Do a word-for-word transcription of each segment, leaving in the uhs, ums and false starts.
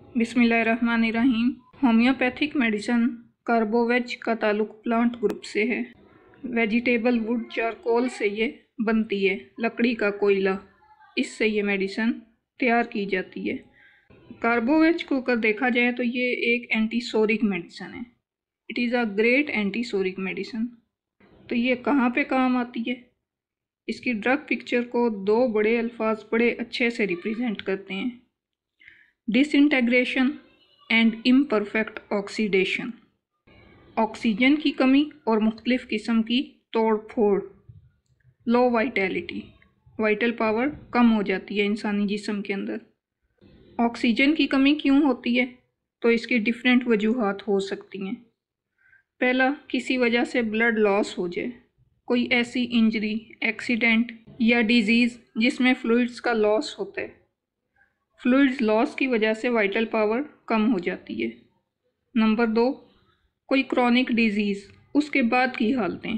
बिस्मिल्लाहिर्रहमानिर्रहीम। Homeopathic medicine carbo veg का ताल्लुक प्लांट ग्रुप से है। वेजिटेबल वुड चारकोल से ये बनती है, लकड़ी का कोयला, इससे ये मेडिसिन तैयार की जाती है। कार्बोवेज को अगर देखा जाए तो ये एक एंटीसोरिक मेडिसिन है। It is a great antipsoric medicine. तो ये कहाँ पे काम आती है? इसकी ड्रग पिक्चर को दो बड़े अल्फाज बड़े अच्छे से रिप्रेजेंट करते हैं, disintegration and imperfect oxidation. Oxygen की कमी और मुख्तलिफ किस्म की तोड़ फोड़, लो वाइटैलिटी, वाइटल पावर कम हो जाती है इंसानी जिस्म के अंदर। ऑक्सीजन की कमी क्यों होती है? तो इसकी डिफरेंट वजूहात हो सकती हैं। पहला, किसी वजह से ब्लड लॉस हो जाए, कोई ऐसी इंजरी, एक्सीडेंट या डिजीज़ जिसमें फ्लूइड्स का लॉस होता है। फ्लूइड्स लॉस की वजह से वाइटल पावर कम हो जाती है। नंबर दो, कोई क्रॉनिक डिजीज़, उसके बाद की हालतें,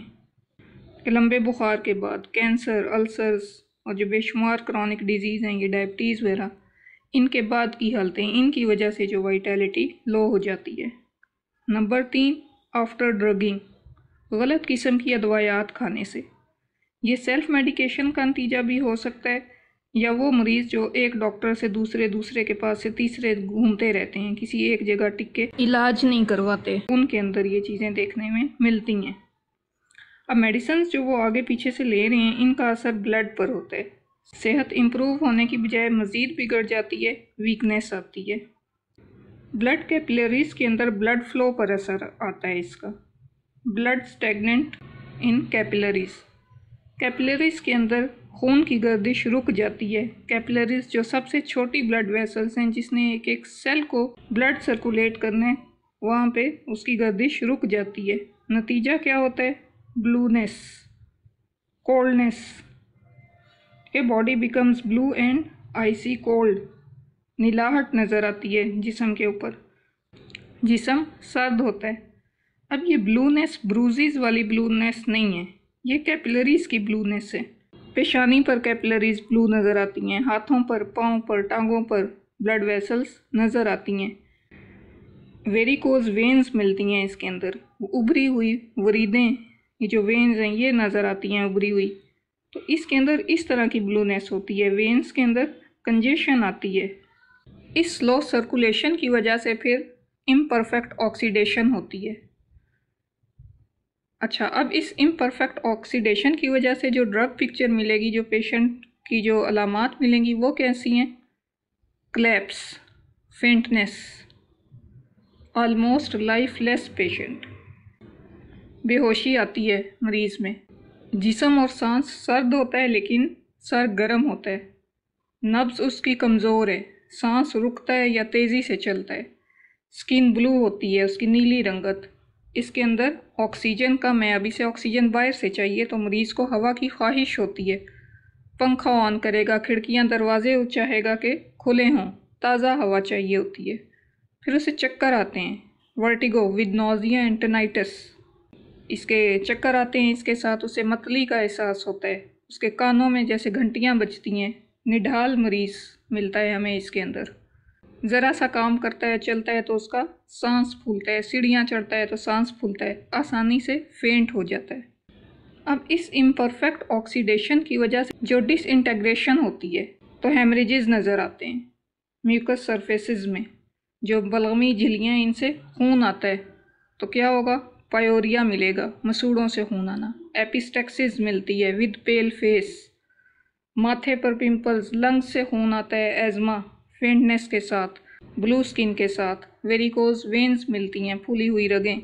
लंबे बुखार के बाद, कैंसर, अल्सर्स और जो बेशुमार क्रॉनिक डिजीज़ हैं, ये डायबिटीज़ वगैरह, इनके बाद की हालतें, इनकी वजह से जो वाइटैलिटी लो हो जाती है। नंबर तीन, आफ्टर ड्रगिंग, गलत किस्म की अदवायात खाने से। ये सेल्फ मेडिकेशन का नतीजा भी हो सकता है, या वो मरीज़ जो एक डॉक्टर से दूसरे दूसरे के पास से तीसरे घूमते रहते हैं, किसी एक जगह टिक के इलाज नहीं करवाते, उनके अंदर ये चीज़ें देखने में मिलती हैं। अब मेडिसिन जो वो आगे पीछे से ले रहे हैं, इनका असर ब्लड पर होता है। सेहत इम्प्रूव होने की बजाय मज़ीद बिगड़ जाती है, वीकनेस आती है। ब्लड कैपिलरीज के अंदर ब्लड फ्लो पर असर आता है इसका। Blood stagnant in capillaries, capillaries के अंदर खून की गर्दिश रुक जाती है। कैपिलरीज जो सबसे छोटी ब्लड वेसल्स हैं, जिसने एक एक सेल को ब्लड सर्कुलेट करना है, वहाँ पे उसकी गर्दिश रुक जाती है। नतीजा क्या होता है? ब्लूनेस, कोल्डनेस, ये body becomes blue and icy cold, नीलाहट नज़र आती है जिस्म के ऊपर, जिस्म सर्द होता है। अब ये ब्लूनेस ब्रूजेस वाली ब्लूनेस नहीं है, ये कैपिलरीज की ब्लूनेस है। पेशानी पर कैपिलरीज ब्लू नज़र आती हैं, हाथों पर, पाँव पर, टांगों पर ब्लड वेसल्स नज़र आती हैं। वेरिकोज वेन्स मिलती हैं इसके अंदर, उभरी हुई वरीदें, ये जो वेन्स हैं ये नज़र आती हैं उभरी हुई। तो इसके अंदर इस तरह की ब्लूनेस होती है, वेन्स के अंदर कंजेशन आती है। इस स्लो सर्कुलेशन की वजह से फिर इम्परफेक्ट ऑक्सीडेशन होती है। अच्छा, अब इस इम्परफेक्ट ऑक्सीडेशन की वजह से जो ड्रग पिक्चर मिलेगी, जो पेशेंट की जो अलामात मिलेंगी, वो कैसी हैं? Collapse, faintness, almost lifeless patient, बेहोशी आती है मरीज़ में। जिस्म और सांस सर्द होता है लेकिन सर गर्म होता है। नब्ज़ उसकी कमज़ोर है, सांस रुकता है या तेज़ी से चलता है। स्किन ब्लू होती है, उसकी नीली रंगत। इसके अंदर ऑक्सीजन कम है, अभी से ऑक्सीजन बाहर से चाहिए, तो मरीज़ को हवा की ख्वाहिश होती है। पंखा ऑन करेगा, खिड़कियां दरवाजे चाहेगा कि खुले हों, ताज़ा हवा चाहिए होती है। फिर उसे चक्कर आते हैं, vertigo with nausea and tinnitus, इसके चक्कर आते हैं। इसके साथ उसे मतली का एहसास होता है, उसके कानों में जैसे घंटियाँ बजती हैं। निढाल मरीज़ मिलता है हमें इसके अंदर। ज़रा सा काम करता है, चलता है तो उसका सांस फूलता है, सीढ़ियाँ चढ़ता है तो सांस फूलता है, आसानी से फेंट हो जाता है। अब इस इम्परफेक्ट ऑक्सीडेशन की वजह से जो डिसइंटेग्रेशन होती है, तो हेमरेजेस नज़र आते हैं म्यूकस सरफेसेस में, जो बलगमी झिल्लियाँ, इनसे खून आता है। तो क्या होगा? पायोरिया मिलेगा, मसूड़ों से खून आना। एपिस्टेक्सिस मिलती है विद पेल फेस, माथे पर पिंपल्स, लंग्स से खून आता है, एज़मा, फेंटनेस के साथ, ब्लू स्किन के साथ। वेरिकोज वेन्स मिलती हैं, फूली हुई रगें।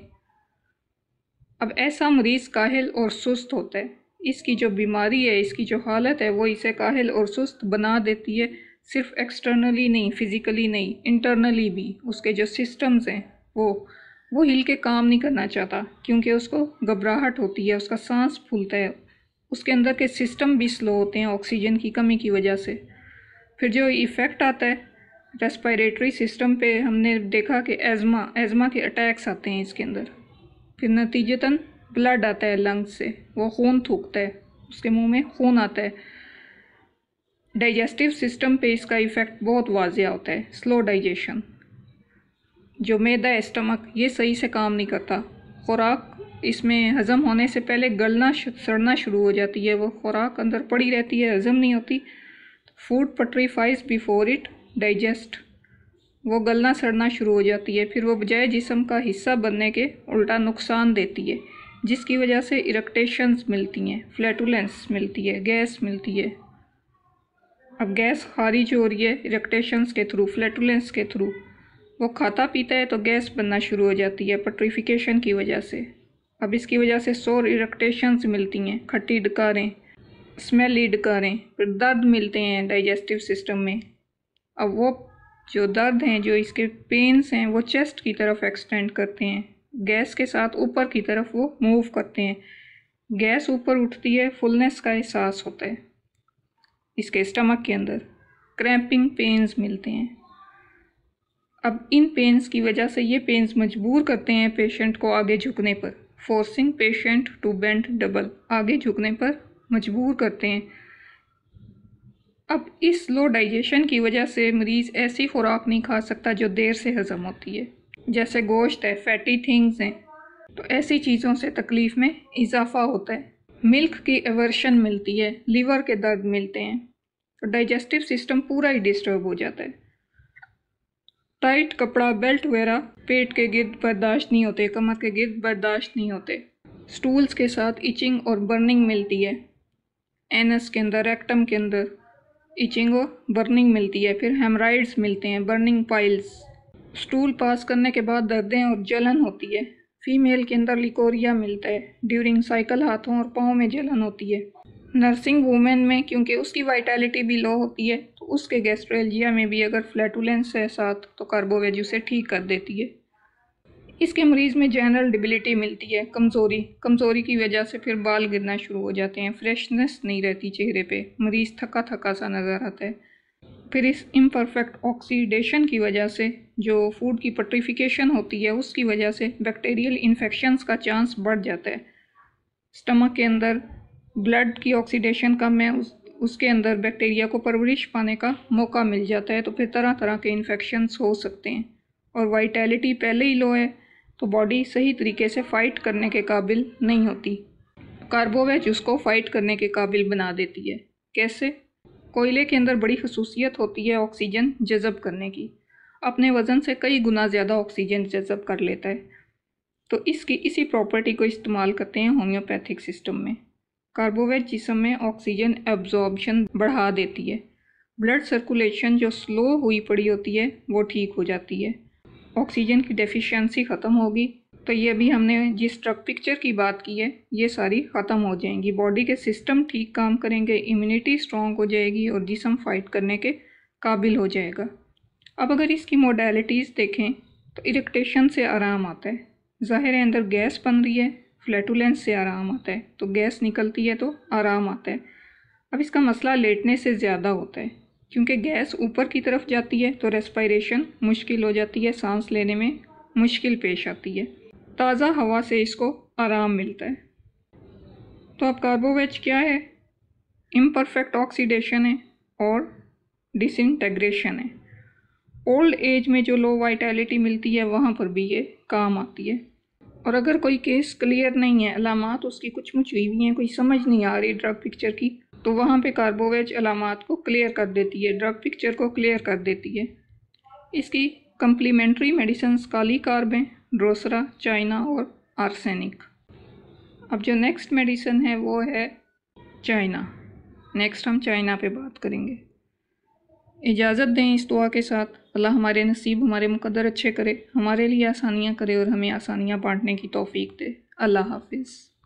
अब ऐसा मरीज़ काहिल और सुस्त होता है। इसकी जो बीमारी है, इसकी जो हालत है, वो इसे काहिल और सुस्त बना देती है। सिर्फ एक्सटर्नली नहीं, फिज़िकली नहीं, इंटरनली भी उसके जो सिस्टम्स हैं वो वो हिल के काम नहीं करना चाहता, क्योंकि उसको घबराहट होती है, उसका सांस फूलता है, उसके अंदर के सिस्टम भी स्लो होते हैं ऑक्सीजन की कमी की वजह से। फिर जो इफ़ेक्ट आता है रेस्पिरेटरी सिस्टम पे, हमने देखा कि एज़मा एज़मा के अटैक्स आते हैं इसके अंदर। फिर नतीजतन ब्लड आता है लंग्स से, वो खून थूकता है, उसके मुंह में खून आता है। डाइजेस्टिव सिस्टम पे इसका इफ़ेक्ट बहुत वाज़िया होता है, स्लो डाइजेशन। जो मैदा है स्टमक, ये सही से काम नहीं करता। खुराक इसमें हज़म होने से पहले गलना सड़ना शुरू हो जाती है, वो खुराक अंदर पड़ी रहती है, हज़म नहीं होती। Food putrefies before it digest, वो गलना सड़ना शुरू हो जाती है, फिर वो बजाय जिस्म का हिस्सा बनने के उल्टा नुकसान देती है, जिसकी वजह से इरिटेशंस मिलती हैं, फ्लैटुलेंस मिलती है, गैस मिलती है। अब गैस खारिज हो रही है इरिटेशंस के थ्रू, फ्लैटुलेंस के थ्रू। वो खाता पीता है तो गैस बनना शुरू हो जाती है पट्रीफिकेशन की वजह से। अब इसकी वजह से सोर इरिटेशंस मिलती हैं, खट्टी डकारें, स्मेली डकारें, फिर दर्द मिलते हैं डाइजेस्टिव सिस्टम में। अब वो जो दर्द हैं, जो इसके पेन्स हैं, वो चेस्ट की तरफ एक्सटेंड करते हैं, गैस के साथ ऊपर की तरफ वो मूव करते हैं। गैस ऊपर उठती है, फुलनेस का एहसास होता है इसके स्टमक के अंदर, क्रैम्पिंग पेन्स मिलते हैं। अब इन पेन्स की वजह से ये पेन्स मजबूर करते हैं पेशेंट को आगे झुकने पर, forcing patient to bend double, आगे झुकने पर मजबूर करते हैं। अब इस लो डाइजेशन की वजह से मरीज़ ऐसी खुराक नहीं खा सकता जो देर से हज़म होती है, जैसे गोश्त है, फैटी थिंग्स हैं, तो ऐसी चीज़ों से तकलीफ़ में इजाफा होता है। मिल्क की एवर्शन मिलती है, लीवर के दर्द मिलते हैं, तो डाइजेस्टिव सिस्टम पूरा ही डिस्टर्ब हो जाता है। टाइट कपड़ा, बेल्ट वगैरह पेट के गिर्द बर्दाश्त नहीं होते, कमर के गिर्द बर्दाश्त नहीं होते। स्टूल्स के साथ इचिंग और बर्निंग मिलती है, एनस के अंदर, रेक्टम के अंदर इचिंग और बर्निंग मिलती है। फिर हेमराइड्स मिलते हैं, बर्निंग पाइल्स। स्टूल पास करने के बाद दर्दें और जलन होती है। फीमेल के अंदर लिकोरिया मिलता है, ड्यूरिंग साइकिल हाथों और पाँव में जलन होती है। नर्सिंग वूमेन में, क्योंकि उसकी वाइटैलिटी भी लो होती है, तो उसके गैस्ट्रेल्जिया में भी अगर फ्लैटुलेंस है साथ, तो कार्बोवेज उसे ठीक कर देती है। इसके मरीज़ में जनरल डिबिलिटी मिलती है, कमज़ोरी कमज़ोरी की वजह से फिर बाल गिरना शुरू हो जाते हैं, फ्रेशनेस नहीं रहती चेहरे पे, मरीज़ थका थका सा नज़र आता है। फिर इस इम्परफेक्ट ऑक्सीडेशन की वजह से, जो फूड की पट्रीफिकेशन होती है, उसकी वजह से बैक्टीरियल इन्फेक्शंस का चांस बढ़ जाता है। स्टमक के अंदर ब्लड की ऑक्सीडेशन कम है, उस उसके अंदर बैक्टीरिया को परवरिश पाने का मौका मिल जाता है, तो फिर तरह तरह के इन्फेक्शंस हो सकते हैं। और वाइटैलिटी पहले ही लो है, तो बॉडी सही तरीके से फ़ाइट करने के काबिल नहीं होती। कार्बोवेज उसको फ़ाइट करने के काबिल बना देती है। कैसे? कोयले के अंदर बड़ी खसूसियत होती है ऑक्सीजन जज़ब करने की, अपने वज़न से कई गुना ज़्यादा ऑक्सीजन जज़ब कर लेता है। तो इसकी इसी प्रॉपर्टी को इस्तेमाल करते हैं होम्योपैथिक सिस्टम में। कार्बोवेज जिस्म में ऑक्सीजन एब्जॉर्प्शन बढ़ा देती है, ब्लड सर्कुलेशन जो स्लो हुई पड़ी होती है वो ठीक हो जाती है, ऑक्सीजन की डेफिशिएंसी ख़त्म होगी। तो ये अभी हमने जिस ड्रग पिक्चर की बात की है, ये सारी ख़त्म हो जाएंगी, बॉडी के सिस्टम ठीक काम करेंगे, इम्यूनिटी स्ट्रॉन्ग हो जाएगी और जिस्म फाइट करने के काबिल हो जाएगा। अब अगर इसकी मोडेलिटीज़ देखें तो इरिटेशन से आराम आता है, ज़ाहिर है अंदर गैस बन रही है, फ्लैटुलेंस से आराम आता है, तो गैस निकलती है तो आराम आता है। अब इसका मसला लेटने से ज़्यादा होता है, क्योंकि गैस ऊपर की तरफ जाती है तो रेस्पिरेशन मुश्किल हो जाती है, सांस लेने में मुश्किल पेश आती है। ताज़ा हवा से इसको आराम मिलता है। तो अब कार्बोवेज क्या है? इम्परफेक्ट ऑक्सीडेशन है और डिसइंटेग्रेशन है। ओल्ड एज में जो लो वाइटैलिटी मिलती है वहाँ पर भी ये काम आती है। और अगर कोई केस क्लियर नहीं है, अलामात उसकी कुछ मुछ हुई हुई हैं, कोई समझ नहीं आ रही ड्रग पिक्चर की, तो वहाँ पे कार्बोवेज अलामात को क्लियर कर देती है, ड्रग पिक्चर को क्लियर कर देती है। इसकी कंप्लीमेंट्री मेडिसिन काली कार्ब हैं, ड्रोसरा, चाइना और आर्सेनिक। अब जो नेक्स्ट मेडिसिन है वो है चाइना। नेक्स्ट हम चाइना पे बात करेंगे। इजाज़त दें इस दुआ के साथ, अल्लाह हमारे नसीब, हमारे मुकद्दर अच्छे करे, हमारे लिए आसानियाँ करे और हमें आसानियाँ बांटने की तौफीक दे। अल्लाह हाफिज़।